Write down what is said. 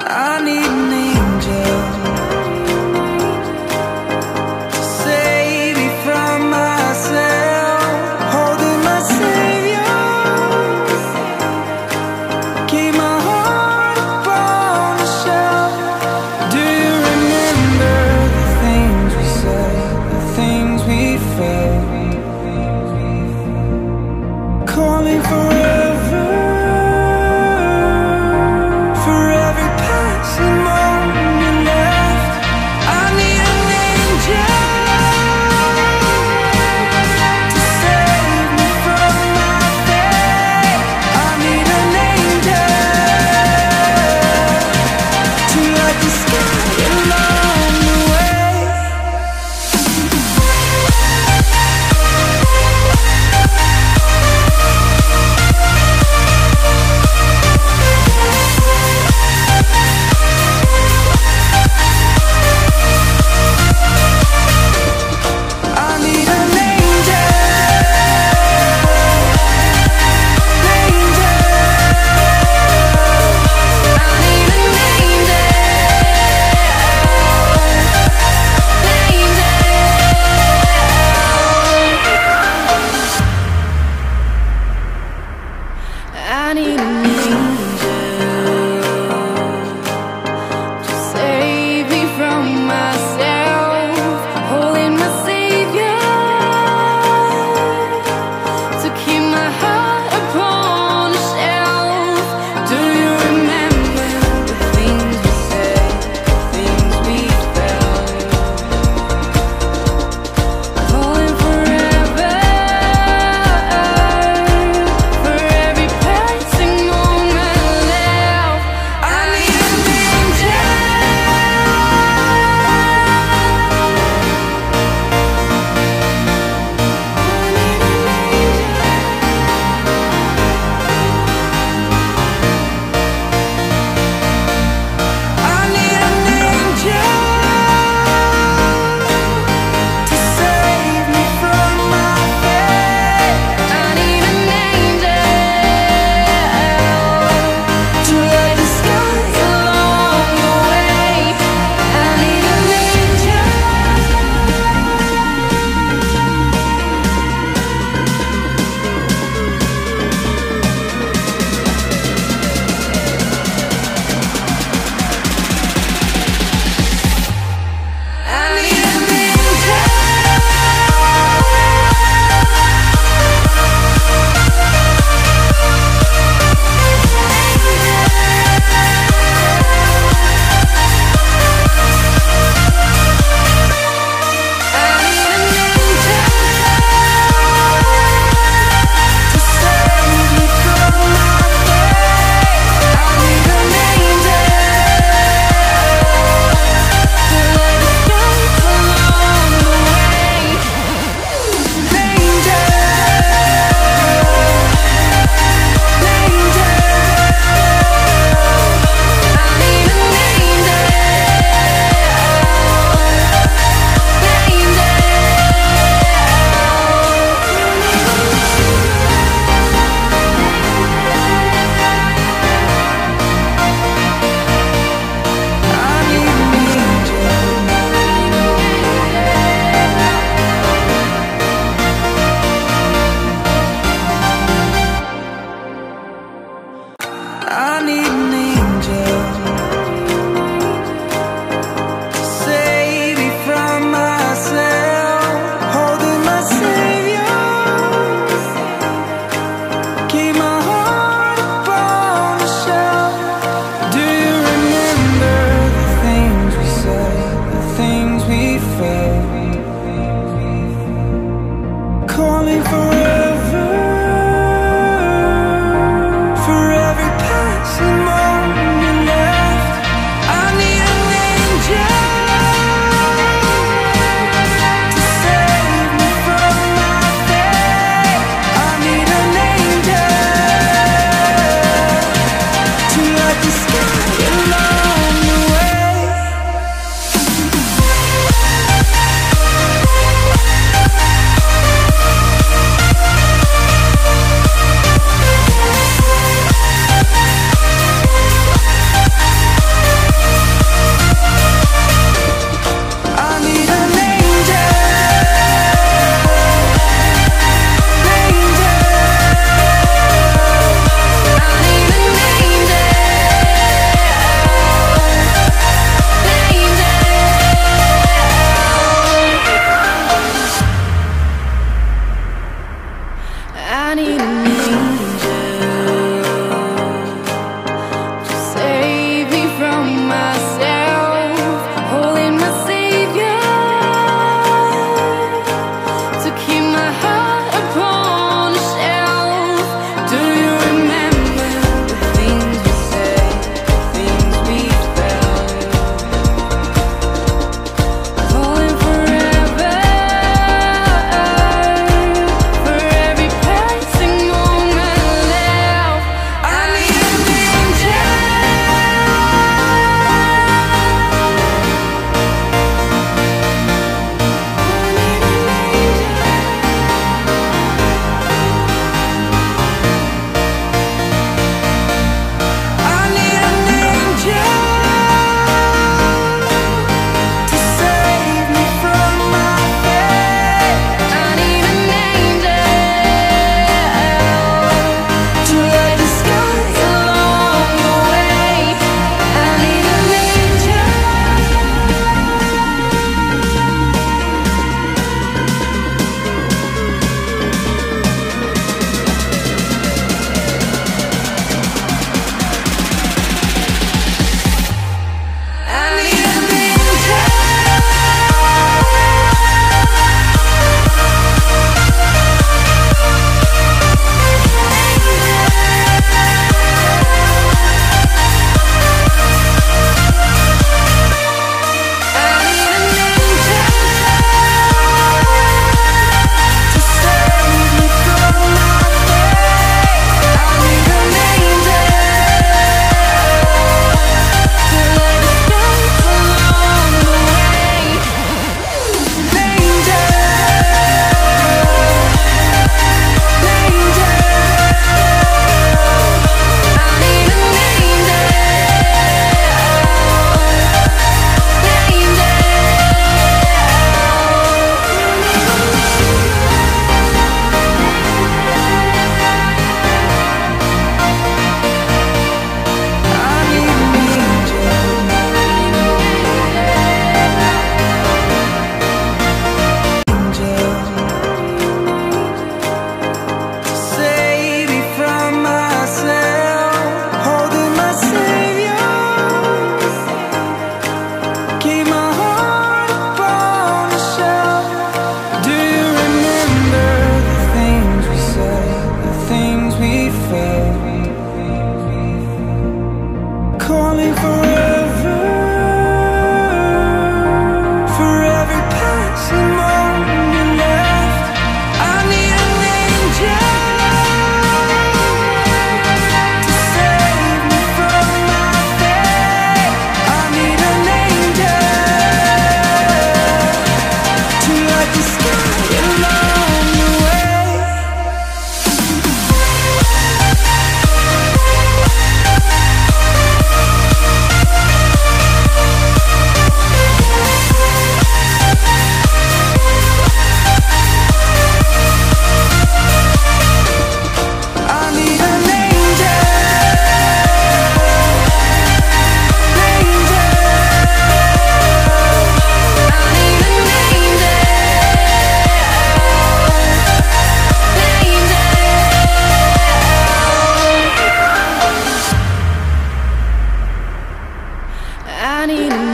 I need an angel to save me from myself. Holding my savior, keep my heart upon the shelf. Do you remember the things we said, the things we felt? Calling forever, for every passing moment left. I need an angel to save me from my fate. I need an angel to light the sky along the way. I need an angel to save me from myself, holding my savior to keep my heart upon the shelf. Do you remember the things we said, the things we felt? Calling forever, for every passing moment left. I need an angel. I need an angel to save me from my fate. I need an angel to light the sky along the way. I need an angel. I need an angel. I need an angel to save me from my fate. I need an angel to light the sky along the way. Angel, angel, I need an angel, I need an angel to save me from myself. Holding my savior, keep my heart upon the shelf. Do you remember the things we said, the things we felt? Calling forever, for every passing felt, calling forever, for every passing moment left. I need an angel to save me from my fate. I need an angel to light the sky along the way. I need an angel, angel. I need an angel, angel. I need an